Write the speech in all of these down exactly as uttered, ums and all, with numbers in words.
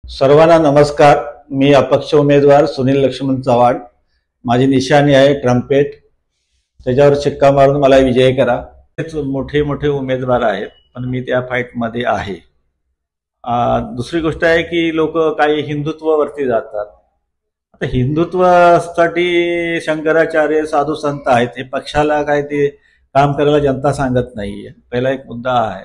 सर्वांना नमस्कार. मी अपक्ष उमेदवार सुनील लक्ष्मण चव्हाण. माझी निशाणी आहे ट्रम्पेट. त्याच्यावर शिक्का मारून मला विजयी करा. मोठे मोठे उमेदवार आहेत पण मी त्या फाईटमध्ये आहे. दुसरी गोष्ट आहे की लोक काही हिंदुत्वावरती जातात. आता हिंदुत्वासाठी शंकराचार्य साधू संत आहेत, हे पक्षाला काय ते काम करायला जनता सांगत नाहीये. पहिला एक मुद्दा आहे.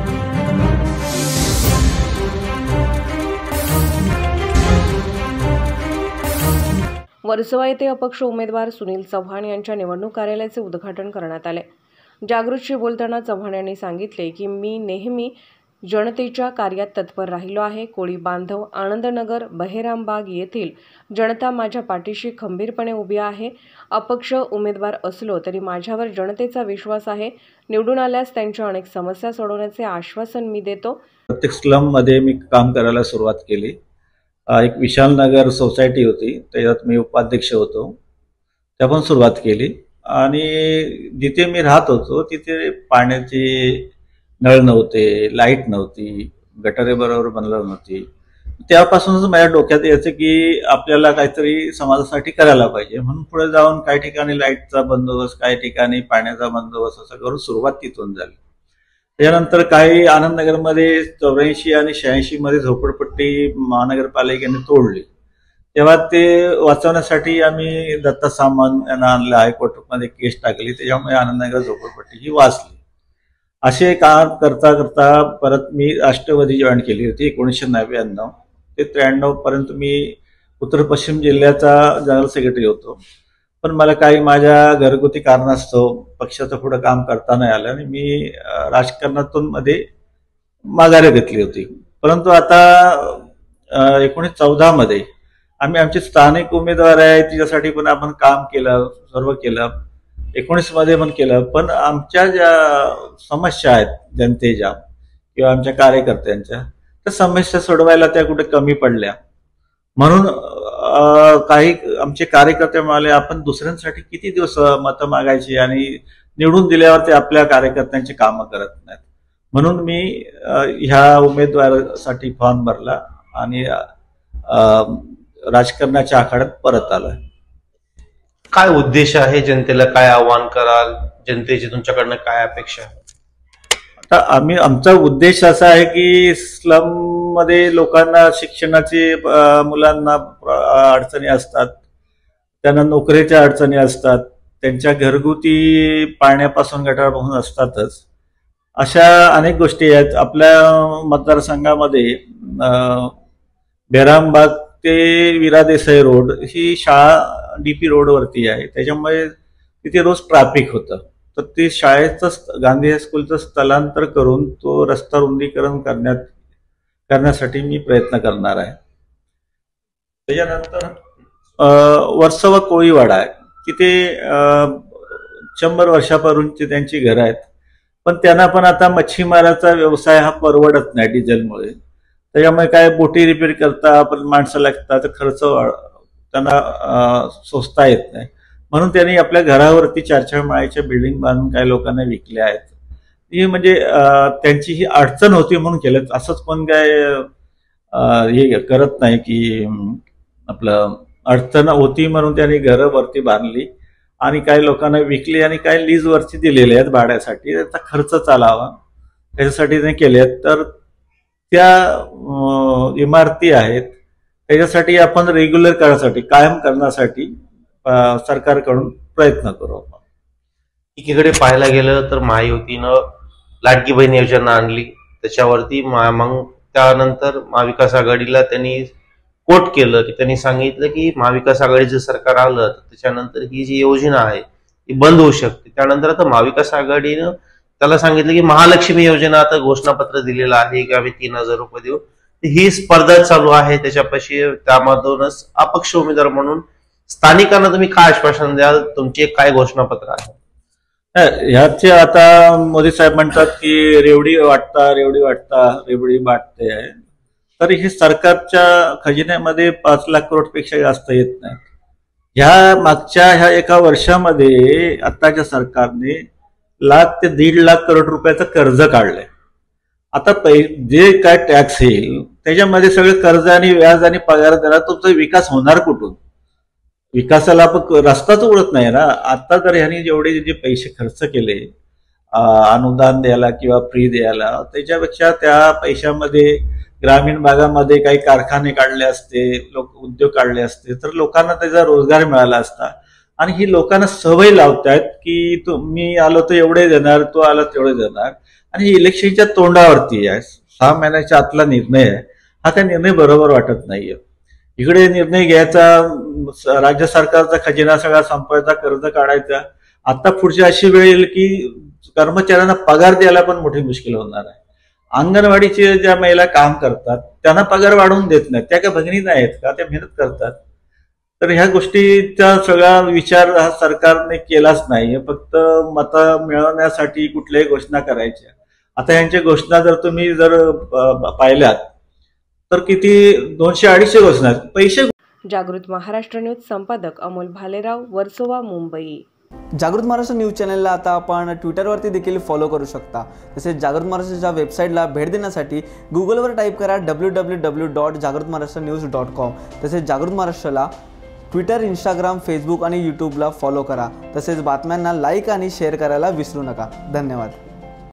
वर्सोवा येथे अपक्ष उमेदवार सुनील चव्हाण यांच्या निवडणूक कार्यालयाचे उद्घाटन करण्यात आले. जागृतशी बोलताना चव्हाण यांनी सांगितले की मी नेहमी जनतेच्या कार्यात तत्पर राहिलो आहे. कोळी बांधव, आनंदनगर, बहिरामबाग येथील जनता माझ्या पाठीशी खंबीरपणे उभी आहे. अपक्ष उमेदवार असलो तरी माझ्यावर जनतेचा विश्वास आहे. निवडून आल्यास त्यांच्या अनेक समस्या सोडवण्याचे आश्वासन मी देतो. प्रत्येक स्लम मध्ये मी काम करायला सुरुवात केली. एक विशाल नगर सोसायटी होती, त्याच्यात मी उपाध्यक्ष होतो. त्या पण सुरुवात केली. आणि जिथे मी राहत होतो तिथे पाण्याचे नळ नव्हते, लाईट नव्हती, गटारे बरोबर बनलं नव्हती. त्यापासूनच माझ्या डोक्यात यायचं की आपल्याला काहीतरी समाजासाठी करायला पाहिजे. म्हणून पुढे जाऊन काही ठिकाणी लाईटचा बंदोबस्त, काही ठिकाणी पाण्याचा बंदोबस्त असं करून सुरुवात तिथून झाली. त्यानंतर काही आनंदनगरमध्ये चौऱ्याऐंशी आणि शहाऐंशी मध्ये झोपडपट्टी महानगरपालिकेने तोडली. तेव्हा ते वाचवण्यासाठी आम्ही दत्ता सामंत यांना आणलं, हायकोर्टमध्ये केस टाकली. त्याच्यामुळे आनंदनगर झोपडपट्टी ही वाचली. असे काम करता करता परत मी राष्ट्रवादी जॉईन केली होती एकोणीसशे नव्याण्णव ते त्र्याण्णव पर्यंत. मी उत्तर पश्चिम जिल्ह्याचा जनरल सेक्रेटरी होतो. पण मला काही माझ्या घरगुती कारणास्तव पक्षाचं पुढं काम करता नाही आलं आणि मी राजकारणातून मध्ये माघारी घेतली होती. परंतु आता एकोणीस चौदा मध्ये आम्ही आमचे स्थानिक उमेदवार आहे तिच्यासाठी पण आपण काम केलं, सर्व केलं. एकोणीस मध्ये पण केलं. पण आमच्या ज्या समस्या आहेत जनतेच्या किंवा आमच्या कार्यकर्त्यांच्या, त्या समस्या सोडवायला त्या कुठे कमी पडल्या. म्हणून काही आमचे कार्यकर्ते म्हणाले आपण दुसऱ्यांसाठी किती दिवस मतं मागायची आणि निवडून दिल्यावर ते आपल्या कार्यकर्त्यांची कामं करत नाहीत. म्हणून मी ह्या उमेदवारासाठी फॉर्म भरला आणि राजकारणाच्या आखाड्यात परत आलोय. काय उद्देश आहे? जनतेला काय आव्हान कराल? जनतेची तुमच्याकडनं काय अपेक्षा आहे? आता आम्ही आमचा उद्देश असा आहे की स्लम मध्ये लोकांना शिक्षणाची, मुलांना अडचणी असतात, त्यांना नोकरीच्या अडचणी असतात, त्यांच्या घरगुती पाण्यापासून गटारापासून असतातच. अशा अनेक गोष्टी आहेत. आपल्या मतदारसंघामध्ये बेरामबाग ते विरा देसाई रोड ही शाळा डीपी रोडवरती आहे. त्याच्यामुळे तिथे रोज ट्रॅफिक होतं. तर ते शाळेचं गांधी हायस्कूलचं स्थलांतर करून तो रस्ता रुंदीकरण करण्यात करण्यासाठी मी प्रयत्न करणार आहे. त्याच्यानंतर वर्सोवा कोळीवाडा आहे, तिथे शंभर वर्षापूर्वीची त्यांची घरं आहेत. पण त्यांना पण आता मच्छीमाराचा व्यवसाय हा परवडत नाही डिझेलमुळे. त्याच्यामुळे काय बोटी रिपेअर करता पण माणसं लागतात, खर्च त्यांना सोसता येत नाही. म्हणून त्यांनी आपल्या घरावरती चार चार माळ्याच्या बिल्डिंग बांधून काही लोकांना विकल्या आहेत. ही म्हणजे त्यांची ही अडचण होती म्हणून केलं. असंच पण काय हे करत नाही की आपलं अडचण होती म्हणून त्यांनी घरं वरती बांधली आणि काही लोकांना विकली आणि काही लीज वरती दिलेले आहेत भाड्यासाठी. त्याचा खर्च चालावा त्याच्यासाठी ते केले आहेत. तर त्या इमारती आहेत त्याच्यासाठी आपण रेग्युलर करण्यासाठी, कायम करण्यासाठी सरकारकडून प्रयत्न करू आपण. एकीकडे पाहायला गेलं तर महायुतीनं लाडकी बहीण योजना आणली, त्याच्यावरती मग त्यानंतर महाविकास आघाडीला त्यांनी कोट केलं की त्यांनी सांगितलं की महाविकास आघाडीचं सरकार आलं तर त्याच्यानंतर ही जी योजना आहे ती बंद होऊ शकते. त्यानंतर आता महाविकास आघाडीनं त्याला सांगितलं की महालक्ष्मी योजना आता घोषणापत्र दिलेलं आहे की आम्ही तीन हजार रुपये देऊ. ही स्पर्धा चालू आहे त्याच्यापाशी. त्यामधूनच अपक्ष उमेदवार म्हणून स्थानिकांना तुम्ही काय आश्वासन द्याल? तुमचे काय घोषणापत्र आहे? ह्याचे आता मोदी साहेब म्हणतात की रेवडी वाटता रेवडी वाटता रेवडी वाटते आहे. तर हे सरकारच्या खजिन्यामध्ये पाच लाख करोड पेक्षा जास्त येत नाही. ह्या मागच्या ह्या एका वर्षामध्ये आताच्या सरकारने लाख ते दीड लाख करोड रुपयाचं कर्ज काढलंय. आता पै जे काय टॅक्स येईल त्याच्यामध्ये सगळं कर्ज आणि व्याज आणि पगार देणार, तुमचा विकास होणार कुठून? विकासाला आपण रस्ताच उडत नाही ना. आता तर ह्यांनी जेवढे जे पैसे खर्च केले अनुदान द्यायला किंवा फ्री द्यायला, त्याच्यापेक्षा त्या पैशामध्ये ग्रामीण भागामध्ये काही कारखाने काढले असते, लोक उद्योग काढले असते तर लोकांना त्याचा रोजगार मिळाला असता. आणि ही लोकांना सवय लावतायत की तू मी आलो तर एवढे देणार, तू आला तेवढे देणार, आणि इलेक्शनच्या तोंडावरती आहे. सहा महिन्याच्या आतला निर्णय आहे हा, त्या निर्णय बरोबर वाटत नाहीये. इकडे निर्णय घ्यायचा, राज्य सरकारचा खजिना सगळा संपवायचा, कर्ज काढायचा. आता पुढची अशी वेळ येईल की कर्मचाऱ्यांना पगार द्यायला पण मोठी मुश्किल होणार आहे. अंगणवाडीचे ज्या महिला काम करतात त्यांना पगार वाढवून देत नाहीत. त्या काय भगिनी नाहीत का? त्या मेहनत करतात. तर ह्या गोष्टीचा सगळा विचार हा सरकारने केलाच नाही. फक्त मतं मिळवण्यासाठी कुठल्याही घोषणा करायच्या. आता यांच्या घोषणा जर तुम्ही जर पाहिल्यात तर किती दोनशे अडीचशे घोषणा आहेत. पैसे. जागृत महाराष्ट्र न्यूज संपादक अमोल भालेराव, वर्सोवा, मुंबई. जागृत महाराष्ट्र न्यूज चॅनलला आता आपण ट्विटरवरती देखील फॉलो करू शकता. तसेच जागृत महाराष्ट्राच्या वेबसाईटला भेट देण्यासाठी गुगलवर टाईप करा डब्ल्यू डब्ल्यू डब्ल्यू डॉट जागृत महाराष्ट्र न्यूज डॉट कॉम. तसेच जागृत महाराष्ट्राला ट्विटर, इंस्टाग्राम, फेसबुक आणि यूट्यूबला फॉलो करा. तसेच बातम्यांना लाईक आणि शेअर करायला विसरू नका. धन्यवाद.